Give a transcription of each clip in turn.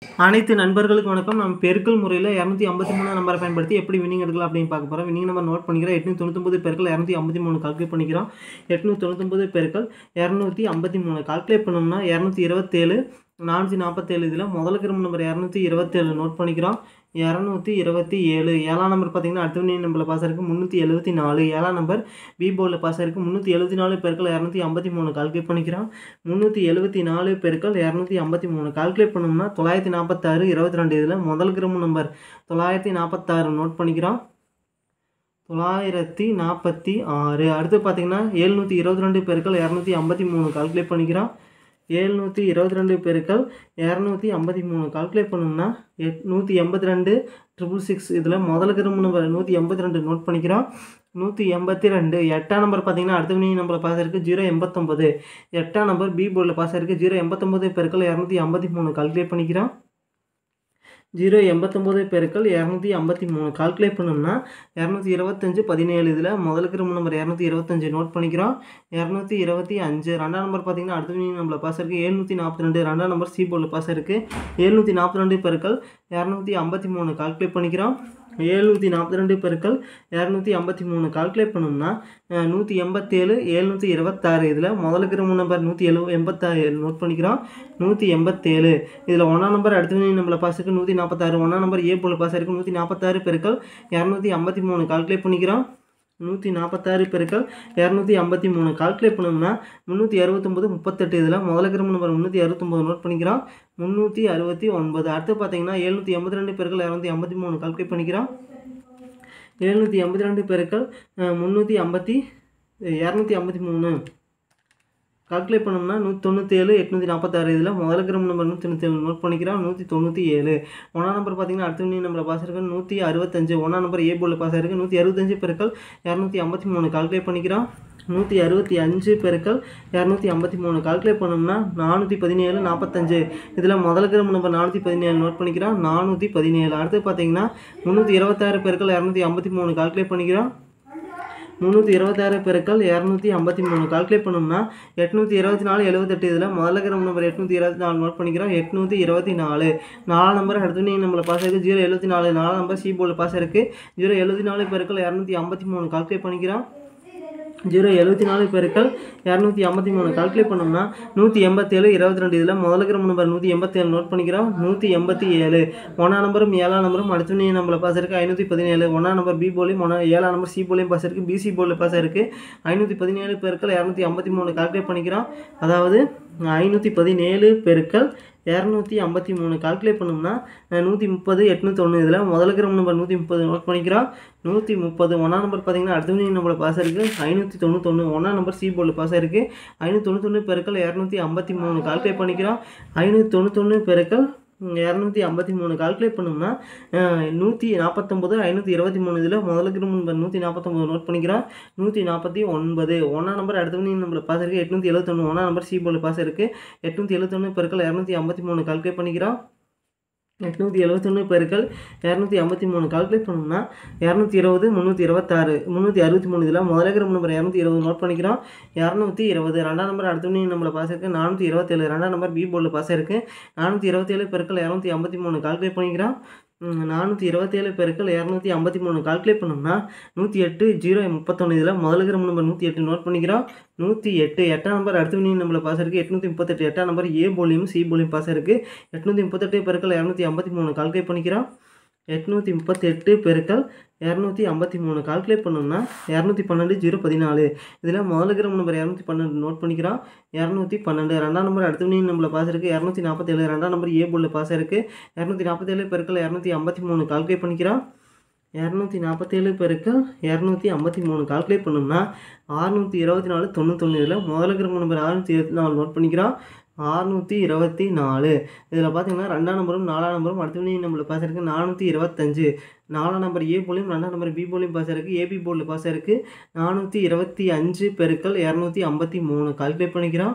அனைத்து நண்பர்களுக்கு வணக்கம். நம்ம பெருக்கல் முறையில் 253 நம்பரை பயன்படுத்தி எப்படி வின்னிங் எடுக்கலாம் அப்படின்னு பார்க்க போகிறோம். வின்னிங் நம்பர் நோட் பண்ணிக்கிறோம். 899 பெருக்கல் 253 கால்குலேட் பண்ணிக்கிறோம். 899 பெருக்கல் 253 கால்குலேட் பண்ணோம்னா 227 447. இதில் முதல் கிரம நம்பர் 227 நோட் பண்ணிக்கிறோம். 227 ஏழாம் நம்பர் பார்த்தீங்கன்னா அடுத்த வின்னிங் நம்பரில் பாஸ் இருக்குது 374. ஏழாம் நம்பர் பி போர்டில் பாஸ் இருக்குது 374 பெருக்கல் 253 கால்குலேட் பண்ணிக்கிறோம். 374 பெருக்கல் 253 கால்குலேட் பண்ணோம்னா 946 22. இதில் முதல் கிரம நம்பர் 946 நோட் பண்ணிக்கிறோம். 946. அடுத்து பார்த்தீங்கன்னா 722 பெருக்கல் 253 கால்குலேட் பண்ணிக்கிறோம். 722 பெருக்கல் 253 கால்குலேட் பண்ணோம்னா 182 666. இதில் முதல் கிரம நம்பர் 182 நோட் பண்ணிக்கிறோம். 182. எட்டாம் நம்பர் பார்த்தீங்கன்னா அடுத்த வின்னிங் நம்பரில் பாஸ் இருக்குது 089. எட்டாம் நம்பர் பி போர்டில் பாஸ் இருக்குது 089 பெருக்கல் 253 கால்குலேட் பண்ணிக்கிறோம். 089 பெருக்கல் 253 கால்குலேட் பண்ணோம்னா 225 17. இதில் முதல் கிரம நம்பர் 225 நோட் பண்ணிக்கிறோம். 225. ரெண்டாம் நம்பர் பார்த்தீங்கன்னா அடுத்த வின்னிங் நம்பரில் பாஸ் இருக்குது 742. ரெண்டாம் நம்பர் சி போர்டில் பாஸ் இருக்குது 742 பெருக்கல் 253 கால்குலேட் பண்ணிக்கிறோம். 742 பெருக்கல் 253 கால்குலேட் பண்ணோம்னா 187 726. இதில் முதல் கிரம நம்பர் 186 நோட் பண்ணிக்கிறோம். 187. இதில் ஒன்றாம் நம்பர் அடுத்த வின்னிங் நம்பரில் பாஸ் இருக்குது 146. ஒன்றாம் நம்பர் ஏ போர்டில் பாஸ் இருக்குது 146 பெருக்கல் 253 கால்குலேட் பண்ணிக்கிறோம். 146 பெருக்கல் 253 கால்குலேட் பண்ணோம்னா 369 38. இதில் முதல் கிரம நம்பர் 369 நோட் பண்ணிக்கிறோம். 369. அடுத்து பார்த்தீங்கன்னா 782 பெருக்கல் 253 கால்குலேட் பண்ணிக்கிறோம். 782 பெருக்கல் 253 கால்குலேட் பண்ணோம்னா 197 846. இதில் முதல் கிரம நம்பர் 197 நோட் பண்ணிக்கிறோம். 197. ஒன்றாம் நம்பர் பார்த்தீங்கன்னா அடுத்த வின்னிங் நம்பரில் பாஸ் இருக்குது 165. ஒன்றாம் நம்பர் ஏ போர்டில் பாஸ் இருக்குது 165 பெருக்கல் 253 கால்குலேட் பண்ணிக்கிறோம். 165 பெருக்கல் 253 கால்குலேட் பண்ணோம்னா 417 45. இதில் முதல் கிரம நம்பர் 417 நோட் பண்ணிக்கிறோம். 417. அடுத்து பார்த்தீங்கன்னா 326 பெருக்கல் 253 கால்குலேட் பண்ணிக்கிறோம். 326 பெருக்கல் 253 கால்குலேட் பண்ணோம்னா 824 78. இதில் முதல்ல கிரம நம்பர் 824 நோட் பண்ணிக்கிறோம். 824. நாலாம் நம்பர் அடுத்த வின்னிங் நம்பரில் பாஸ் இருக்குது 074. நாலாம் நம்பர் சி போர்டில் பாஸ் இருக்குது 074 பெருக்கல் 253 கால்குலேட் பண்ணிக்கிறோம். 074 பெருக்கல் 253 கால்குலேட் பண்ணோம்னா 187 22. இதில் முதல் கிரம நம்பர் 187 நோட் பண்ணிக்கிறோம். 187. ஒன்றாம் நம்பரும் ஏழாம் நம்பரும் அடுத்த வின்னிங் நம்பரில் பாஸ் இருக்குது 517. ஒன்றாம் நம்பர் பி போர்டிலையும் ஏழாம் நம்பர் சி போர்டிலையும் பாஸ் இருக்குது பிசி போர்டில் பாஸ் இருக்குது 517 பெருக்கல் 253 கால்குலேட் பண்ணிக்கிறோம். அதாவது 517 பெருக்கல் 253 கால்குலேட் பண்ணோம்னா 130 801. இதில் முதல் கிரம நம்பர் 130 நோட் பண்ணிக்கிறோம். 130. ஒன்றாம் நம்பர் பார்த்தீங்கன்னா அடுத்த வின்னிங் நம்பரில் பாஸ் இருக்குது 591. ஒன்றாம் நம்பர் சி போர்டில் பாஸ் இருக்குது 591 பெருக்கல் 253 கால்குலேட் பண்ணிக்கிறோம். 591 பெருக்கல் 253 கால்குலேட் பண்ணோம்னா 149 523. இதில் முதல் கிரம நம்பர் 149 நோட் பண்ணிக்கிறோம். 149. ஒன்றாம் நம்பர் அடுத்த வின்னிங் நம்பரில் பாஸ் இருக்குது 871. ஒன்றாம் நம்பர் சி போர்டில் பாஸ் இருக்குது 871 பெருக்கல் 253 கால்குலேட் பண்ணிக்கிறோம். 871 பெருக்கல் 253 கால்குலேட் பண்ணோம்னா 220 326 363. இதில் முதல் கிரம நம்பர் 220 நோட் பண்ணிக்கிறோம். 220. ரெண்டாம் நம்பர் அடுத்த வின்னிங் நம்பரில் பாஸ் இருக்குது 427. ரெண்டாம் நம்பர் பி போர்டில் பாஸ் இருக்குது 427 பெருக்கல் 253 கால்குலேட் பண்ணிக்கிறோம். 427 பெருக்கல் 253 கால்குலேட் பண்ணோம்னா 108 031. இதில் முதல் கிரம நம்பர் 108 நோட் பண்ணிக்கிறோம். 108. எட்டாம் நம்பர் அடுத்த வின்னிங் நம்பரில் பாஸ் இருக்குது 838. எட்டாம் நம்பர் ஏ போர்டிலையும் சி போர்டிலையும் பாஸ் இருக்குது 838 பெருக்கல் 253 கால்குலேட் பண்ணிக்கிறோம். 838 பெருக்கல் 253 கால்குலேட் பண்ணோம்னா 212 014. இதில் முதல் கிரம நம்பர் 212 நோட் பண்ணிக்கிறோம். 212. ரெண்டாம் நம்பர் அடுத்த வின்னிங் நம்பரில் பாஸ் இருக்குது 247. ரெண்டாம் நம்பர் ஏ போர்டில் பாஸ் இருக்குது 247 பெருக்கல் 253 கால்குலேட் பண்ணிக்கிறோம். 247 பெருக்கல் 253 கால்குலேட் பண்ணோம்னா 624 91. இதில் முதல் கிரம நம்பர் 624 நோட் பண்ணிக்கிறோம். 624. இதில் பார்த்தீங்கன்னா ரெண்டாம் நம்பரும் நாலாம் நம்பரும் அடுத்த வின்னிங் நம்பரில் பாஸ் இருக்குது 425. நாலாம் நம்பர் ஏ போர்டிலையும் ரெண்டாம் நம்பர் பி போர்டிலையும் பாஸ் இருக்குது ஏபி போர்டில் பாஸ் இருக்குது 425 பெருக்கல் 253 கால்குலேட் பண்ணிக்கிறோம்.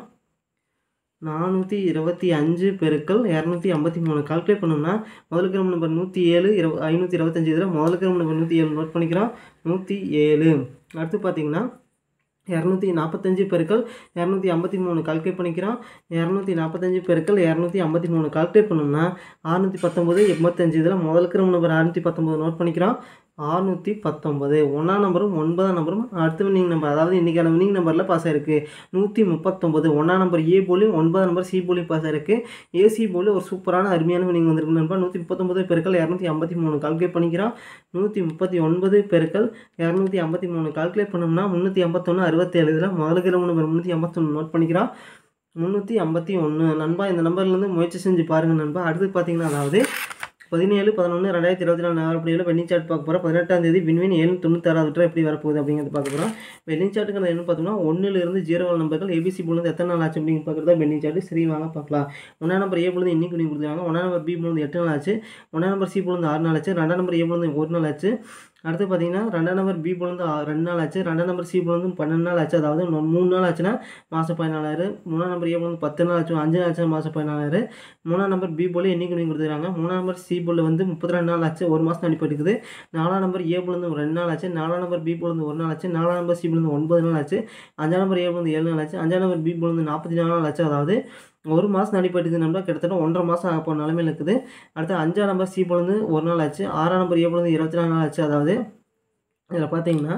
425 பெருக்கல் 253 கால்குலேட் பண்ணோம்னா முதல் கிரம நம்பர் 107 525. இதில் முதல் கிரம நம்பர் 107 நோட் பண்ணிக்கிறோம். 107. அடுத்து பார்த்தீங்கன்னா 245 பெருக்கல் 253 கால்குலேட் பண்ணிக்கிறோம். 245 பெருக்கல் 253 கால்குலேட் பண்ணோம்னா 619 85 இதில் முதல் இருக்கிற நம்பர் 619 நோட் பண்ணிக்கிறோம். 619 ஒன்றாம் நம்பரும் 9ஆம் நம்பரும் அடுத்த வின்னிங் நம்பர், அதாவது இன்றைக்கான வின்னிங் நம்பரில் பாஸ் ஆகிருக்கு. 139 ஒன்றாம் நம்பர் ஏ போலியும் 9ஆம் நம்பர் சி போலியும் பாஸ் ஆகிருக்கு. ஏசி போலி ஒரு சூப்பரான அருமையான வின்னிங் வந்திருக்கு நண்பா. 139 பெருக்கல் 253 கால்குலேட் பண்ணிக்கிறோம். 139 பெருக்கல் 253 கால்குலேட் பண்ணோம்னா 381 67 இதில் முதல் இருக்கிற நம்பர் 381 நோட் பண்ணிக்கிறோம். 351 நண்பா. இந்த நம்பர்லேருந்து முயற்சி செஞ்சு பாருங்கள் நண்பா. அடுத்து பார்த்தீங்கன்னா அதாவது 17/11/2024 நேரப்படியில் வெள்ளிங் சார்ட் பார்க்க போகிறோம். 18ஆம் தேதி வின்வின் 796 எப்படி வரப்போகுது அப்படிங்கிறது பார்க்க போகிறோம். வெள்ளிங் சார்ட்டுக்கு என்ன பார்த்தோம்னா 1லிருந்து 0 நம்பர்கள் ஏபிசி போலேருந்து எத்தனை நாள் ஆச்சு அப்படின்னு பார்க்குறதா வெள்ளிங் சார்ட்டு. சரி வாங்க பார்க்கலாம். 1ஆம் நம்பர் ஏ போலேருந்து இன்னைக்கு நீங்கள் கொடுத்துருவாங்க. 1ஆம் நம்பர் பி போலேருந்து 8 நாள் ஆச்சு. 1ஆம் நம்பர் சி போலேருந்து 6 நாள் ஆச்சு. 2ஆம் நம்பர் ஏ போலேருந்து 1 நாள் ஆச்சு. அடுத்து பார்த்தீங்கன்னா 2ஆம் நம்பர் பி போலேருந்து 2 நாள் ஆச்சு. 2ஆம் நம்பர் சி போலேருந்து 12 நாள் ஆச்சு. அதாவது 3 நாள் ஆச்சுன்னா மாதம் 14,000. 3ஆம் நம்பர் ஏ போலேருந்து 10 நாள் ஆச்சு. 5 நாள் ஆச்சுன்னா மாதம் 14,000. 3ஆம் நம்பர் பி போலே இன்னைக்கு நீங்கள் கொடுத்துருக்காங்க. 3ஆம் நம்பர் சி போல் வந்து 32 நாள் ஆச்சு, ஒரு மாதம் அனுப்பிட்டுருக்குது. 4ஆம் நம்பர் ஏ போலேருந்து 2 நாள் ஆச்சு. 4ஆம் நம்பர் பி போலேருந்து 1 நாள் ஆச்சு. 4ஆம் நம்பர் சி போலேருந்து 9 நாள் ஆச்சு. 5ஆம் நம்பர் ஏ போலேருந்து 7 நாள் ஆச்சு. 5ஆம் நம்பர் பி போலேருந்து 44 நாள் ஆச்சு. அதாவது ஒரு மாதம் அனுப்பிட்டுருக்கு நம்ம கிட்டத்தட்ட 1.5 மாதம் ஆக போகிற நிலைமையில் இருக்குது. அடுத்து 5ஆம் நம்பர் சி போலேருந்து 1 நாள் ஆச்சு. 6ஆம் நம்பர் ஏ போலேருந்து 24 நாள் ஆச்சு. அதாவது இதில் பார்த்தீங்கன்னா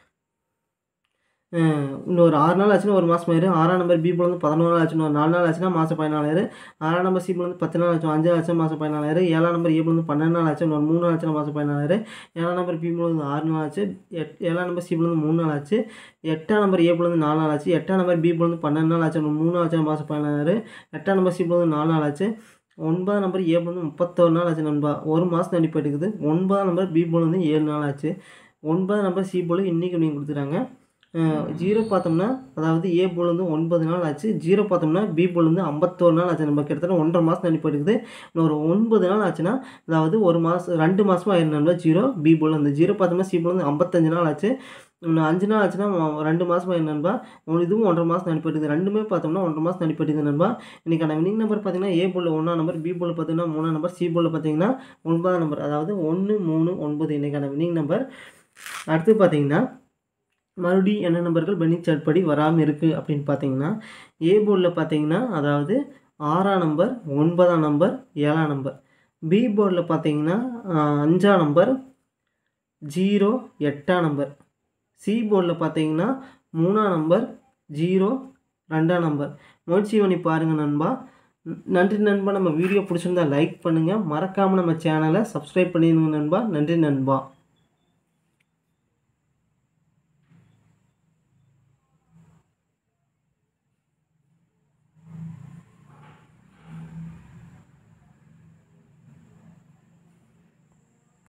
இன்னொரு 6 நாள் ஆச்சுன்னா ஒரு மாதம் ஆயிரும். 6ஆம் நம்பர் பி போலேருந்து 11 நாள் ஆச்சுன்னா ஒரு 4 நாள் ஆச்சுன்னா மாதம் 14,000. 6ஆம் நம்பர் சி போலேருந்து 10 நாள் ஆச்சு, 5 நாள் ஆச்சு மாதம் 14,000. 7ஆம் நம்பர் ஏ போலேருந்து 12 நாள் ஆச்சு, ஒரு 3 நாள் ஆச்சுன்னா மாதம் 14,000. 7ஆம் நம்பர் பி போலேருந்து 6 நாள் ஆச்சு. 7ஆம் நம்பர் சி போலேருந்து 3 நாள் ஆச்சு. 8ஆம் நம்பர் ஏ போலேருந்து 4 நாள் ஆச்சு. 8ஆம் நம்பர் பி போலேருந்து 12 நாள் ஆச்சு, ஒரு 3 நாள் ஆச்சுன்னா மாதம் 14,000. 8ஆம் நம்பர் சி போலேருந்து 4 நாள் ஆச்சு. 9ஆம் நம்பர் ஏ போலேருந்து 31 நாள் ஆச்சு நண்பா, ஒரு மாதம் அனுப்பிட்டுருக்குது. 9ஆம் நம்பர் பி போலேருந்து 7 நாள் ஆச்சு. 9ஆம் நம்பர் சி போல் இன்றைக்கி நீங்கள் கொடுத்துறாங்க. 0 பார்த்தோம்னா அதாவது ஏ போலேருந்து 9 நாள் ஆச்சு. 0 பார்த்தோம்னா பி போலேருந்து 51 நாள் ஆச்சு. நம்ம கிட்டத்தட்ட 1.5 மாதம் அனுப்பிட்டுருக்குது. இன்னொரு 9 நாள் ஆச்சுன்னா அதாவது ஒரு மாதம் 2 மாதமாக ஆயிரம் நண்பா. 0 பி போல் அந்த 0 பார்த்தோம்னா சி போலேருந்து 55 நாள் ஆச்சு. இன்னும் 5 நாள் ஆச்சுன்னா 2 மாதமாக ஆயிரம் நண்பா. இதுவும் 1.5 மாதம் அனுப்பிட்டுருக்குது. ரெண்டுமே பார்த்தோம்னா 1.5 மாதம் அனுப்பிட்டுருக்குது நண்பா. இன்றைக்கான வின்னிங் நம்பர் பார்த்தீங்கன்னா ஏ போல் 1ஆம் நம்பர், பி போல் பார்த்தீங்கன்னா 3ஆம் நம்பர், சி போல் பார்த்தீங்கன்னா 9ஆம் நம்பர், அதாவது 1 3 9 இன்றைக்கான வின்னிங் நம்பர். அடுத்து பார்த்தீங்கன்னா மறுபடியும் என்ன நம்பர்கள் பென்னிங் சார்ட் படி வராமல் இருக்குது அப்படின்னு பார்த்தீங்கன்னா ஏ போர்டில் பார்த்தீங்கன்னா அதாவது 6ஆம் நம்பர், 9ஆம் நம்பர், 7ஆம் நம்பர். பி போர்டில் பார்த்தீங்கன்னா 5ஆம் நம்பர், 0 8ஆம் நம்பர். சி போர்டில் பார்த்தீங்கன்னா 3ஆம் நம்பர், 0 2ஆம் நம்பர். முயற்சி பண்ணி பாருங்கள் நண்பா. நன்றி நண்பா. நம்ம வீடியோ பிடிச்சிருந்தா லைக் பண்ணுங்கள், மறக்காமல் நம்ம சேனலை சப்ஸ்கிரைப் பண்ணிடுங்க நண்பா. நன்றி நண்பா.